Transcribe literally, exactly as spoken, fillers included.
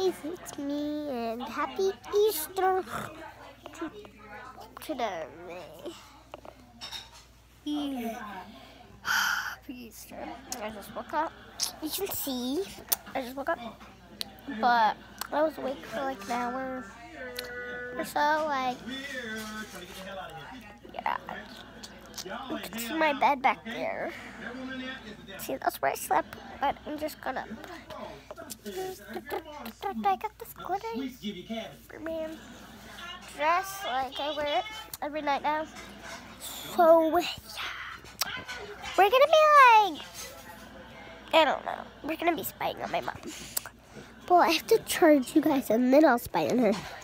guys, it's me, and happy Easter to today. Yeah. Happy Easter. I just woke up. You can see, I just woke up, but I was awake for like an hour or so. Like, yeah. You can see my bed back there. See, that's where I slept, but I'm just gonna. I got this glitter Superman dress, like I wear it every night now. So yeah, we're gonna be like, I don't know, we're gonna be spying on my mom. But I have to charge you guys, and then I'll spy on her.